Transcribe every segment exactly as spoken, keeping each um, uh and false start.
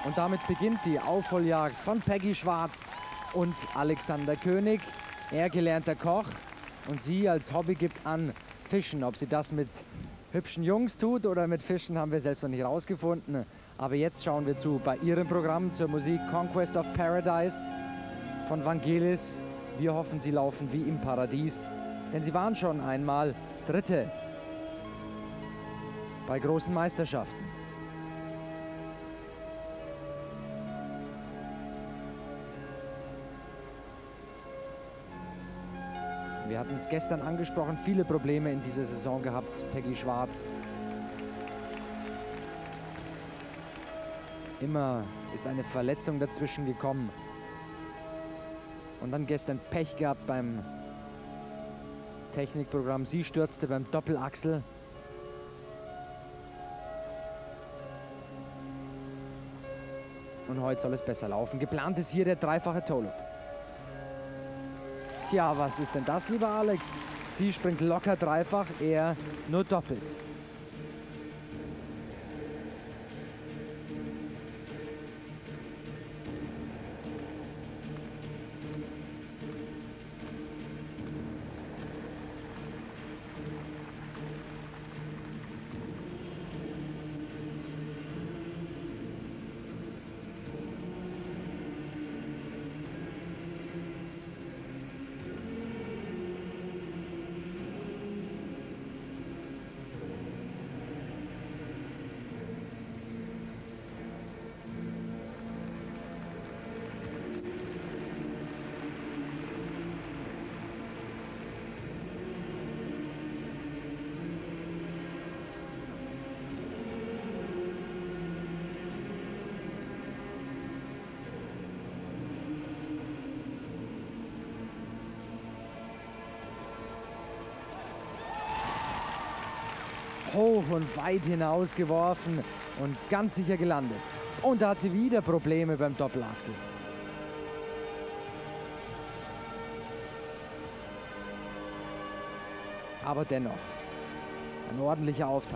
Und damit beginnt die Aufholjagd von Peggy Schwarz und Alexander König. Er gelernter Koch und sie als Hobby gibt an Fischen. Ob sie das mit hübschen Jungs tut oder mit Fischen, haben wir selbst noch nicht rausgefunden. Aber jetzt schauen wir zu bei ihrem Programm zur Musik Conquest of Paradise von Vangelis. Wir hoffen, sie laufen wie im Paradies, denn sie waren schon einmal Dritte bei großen Meisterschaften. Wir hatten es gestern angesprochen, viele Probleme in dieser Saison gehabt, Peggy Schwarz. Immer ist eine Verletzung dazwischen gekommen. Und dann gestern Pech gehabt beim Technikprogramm. Sie stürzte beim Doppelachsel. Und heute soll es besser laufen. Geplant ist hier der dreifache Toe-Loop. Tja, was ist denn das, lieber Alex? Sie springt locker dreifach, er nur doppelt. Hoch und weit hinaus geworfen und ganz sicher gelandet. Und da hat sie wieder Probleme beim Doppelachsel. Aber dennoch, ein ordentlicher Auftakt.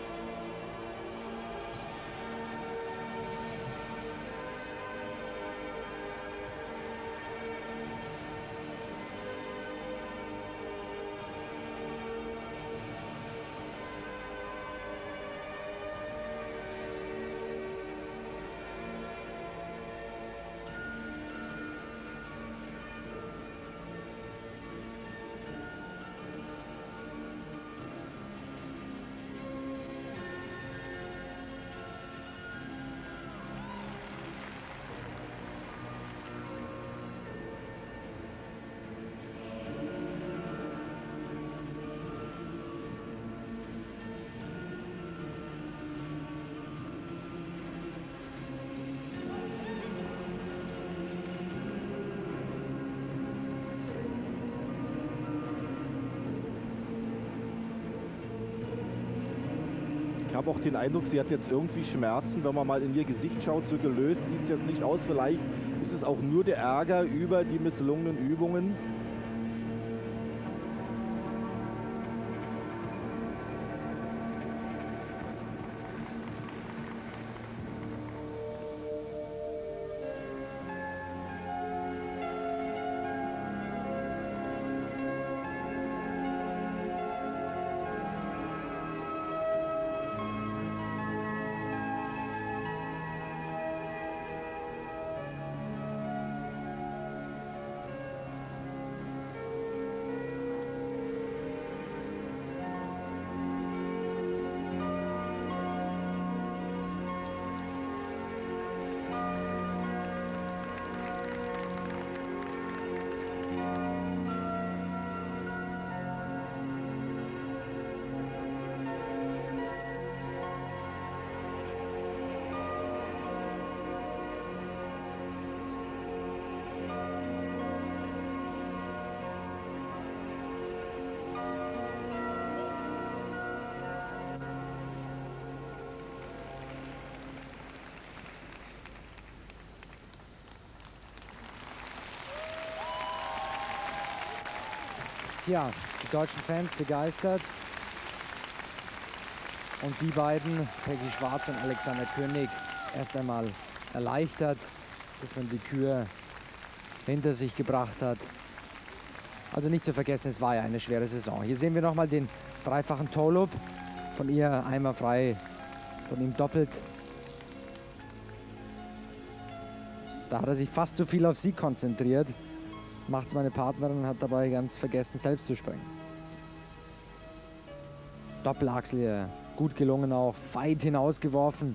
Ich habe auch den Eindruck, sie hat jetzt irgendwie Schmerzen. Wenn man mal in ihr Gesicht schaut, so gelöst sieht es jetzt nicht aus. Vielleicht ist es auch nur der Ärger über die misslungenen Übungen. Tja, die deutschen Fans begeistert. Und die beiden, Peggy Schwarz und Alexander König, erst einmal erleichtert, dass man die Kür hinter sich gebracht hat. Also nicht zu vergessen, es war ja eine schwere Saison. Hier sehen wir nochmal den dreifachen Toe-Loop. Von ihr einmal frei, von ihm doppelt. Da hat er sich fast zu viel auf sie konzentriert. Macht's meine Partnerin und hat dabei ganz vergessen, selbst zu springen. Doppelachsel hier, gut gelungen auch, weit hinausgeworfen.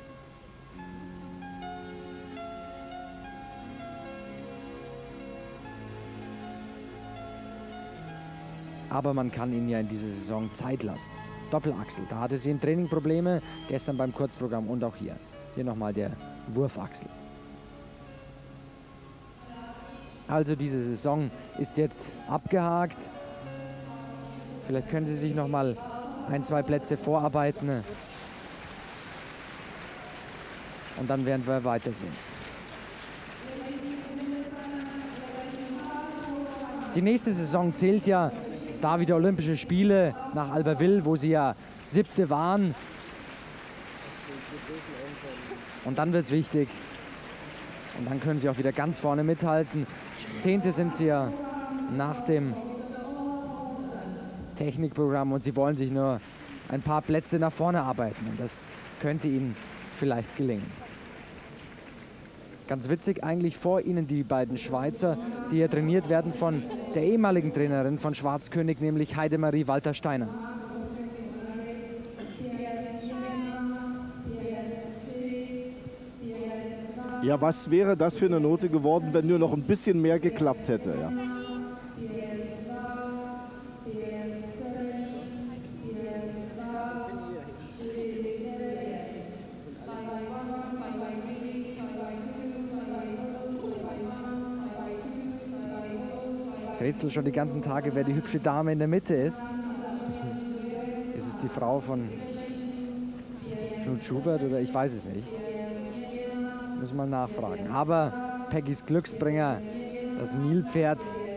Aber man kann ihnen ja in dieser Saison Zeit lassen. Doppelachsel, da hatte sie im Training Probleme, gestern beim Kurzprogramm und auch hier. Hier nochmal der Wurfachsel. Also diese Saison ist jetzt abgehakt. Vielleicht können sie sich nochmal ein, zwei Plätze vorarbeiten. Und dann werden wir weitersehen. Die nächste Saison zählt ja da wieder Olympische Spiele nach Albertville, wo sie ja siebte waren. Und dann wird es wichtig. Und dann können sie auch wieder ganz vorne mithalten. Zehnte sind sie ja nach dem Technikprogramm und sie wollen sich nur ein paar Plätze nach vorne arbeiten. Und das könnte ihnen vielleicht gelingen. Ganz witzig eigentlich vor ihnen die beiden Schweizer, die hier trainiert werden von der ehemaligen Trainerin von Schwarzkönig, nämlich Heidemarie Walter-Steiner. Ja, was wäre das für eine Note geworden, wenn nur noch ein bisschen mehr geklappt hätte? Ja. Rätsel schon die ganzen Tage, wer die hübsche Dame in der Mitte ist. Ist es die Frau von Knut Schubert oder ich weiß es nicht. Muss man nachfragen. Aber Peggys Glücksbringer, das Nilpferd,